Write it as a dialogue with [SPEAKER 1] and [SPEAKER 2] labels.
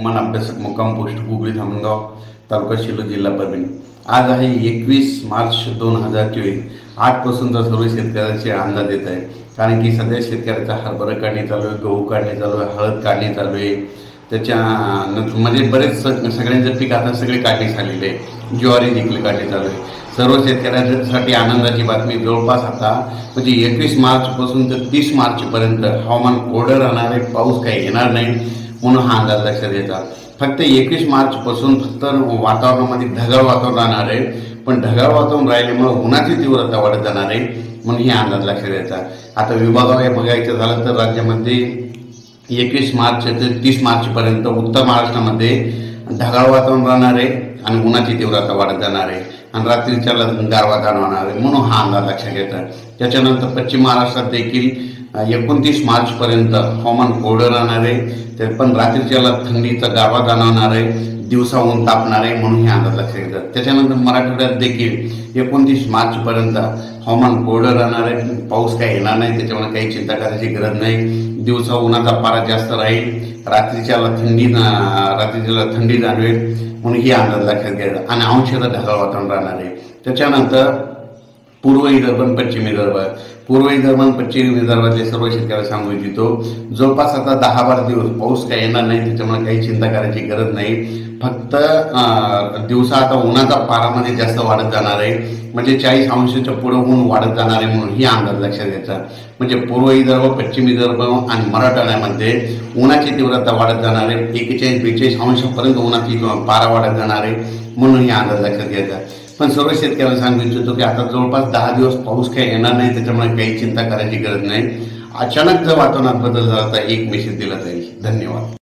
[SPEAKER 1] हवामान अभ्यासक मुक्काम पोस्ट हुगळी धामणगाव तालुका शिरूर जिल्हा परभणी। आज आहे 21 मार्च 2024। आजपासूनचा सर्व शेतकऱ्यांचे अंदाज येत आहे, कारण की सध्या शेतकऱ्याचा हरभरा काढणी चालू आहे, गहू काढणी चालू आहे, हळद काढणी चालू आहे। त्याच्या म्हणजे बरेच सगळ्यांचे पीक आता सगळे काढणी झालेले आहे, ज्वारी देखील काढणी चालू आहे। सर्व शेतकऱ्यांसाठी आनंदाची बातमी, जवळपास आता म्हणजे 21 मार्चपासून तर 30 मार्चपर्यंत हवामान कोरडं राहणार आहे, पाऊस काही येणार नाही म्हणून हा अंदाज लक्षात येतात। फक्त 21 मार्चपासून फक्त वातावरणामध्ये ढगाळ वातावरण राहणार आहे, पण ढगाळ वातावरण राहिल्यामुळे उन्हाची तीव्रता वाढत जाणार आहे म्हणून हे अंदाज लक्षात येतात। आता विभागावर बघायचं झालं तर राज्यामध्ये 21 मार्च ते 30 मार्चपर्यंत उत्तर महाराष्ट्रामध्ये ढगाळ वातावरण राहणार आहे आणि उन्हाची तीव्रता वाढत जाणार आहे आणि रात्रीच्या गारवा जाणवणार आहे म्हणून हा अंदाज लक्षात येतात। त्याच्यानंतर पश्चिम महाराष्ट्रात देखील 29 मार्चपर्यंत हवामान कोरडं राहणार आहे, तर पण रात्रीच्याला थंडीचा गारवा जाणवणार आहे, दिवसा ऊन तापणार आहे म्हणून हे अंदाज लक्षात येतात। त्याच्यानंतर मराठवाड्यात देखील 29 मार्चपर्यंत हवामान कोरडं राहणार आहे, पाऊस काही येणार नाही, त्याच्यामुळे काही चिंता करायची गरज नाही। दिवसा उन्हाचा पारा जास्त राहील, रात्रीच्याला थंडी जाणवेल म्हणून ही अंदाज लक्षात घ्यायचा आणि अंशतः ढगाळ वातावरण राहणार आहे। त्याच्यानंतर पूर्व विदर्भ आणि पश्चिम विदर्भ, पूर्व विदर्भ आणि पश्चिम विदर्भातले सर्व शेतकऱ्याला सांगू इच्छितो, जवळपास आता 10-12 दिवस पाऊस काही येणार नाही, त्याच्यामुळे काही चिंता करायची गरज नाही। फक्त दिवसा आता उन्हाचा पारामध्ये जास्त वाढत जाणार आहे, म्हणजे 40 अंशाच्या पुढे ऊन वाढत जाणार आहे म्हणून ही अंदाज लक्षात घ्यायचा। म्हणजे पूर्व विदर्भ, पश्चिम विदर्भ आणि मराठवाड्यामध्ये उन्हाची तीव्रता वाढत जाणार आहे, 41-42 अंशापर्यंत उन्हाची पारा वाढत जाणार आहे म्हणून ही अंदाज लक्षात घ्यायचा। पण सर्व शेतकऱ्यांना सांगू इच्छितो की आता जवळपास 10 दिवस पाऊस काही येणार नाही, त्याच्यामुळे काही चिंता करायची गरज नाही। अचानक जर वातावरणात बदल झाला तर एक मेसेज दिला जाईल। धन्यवाद।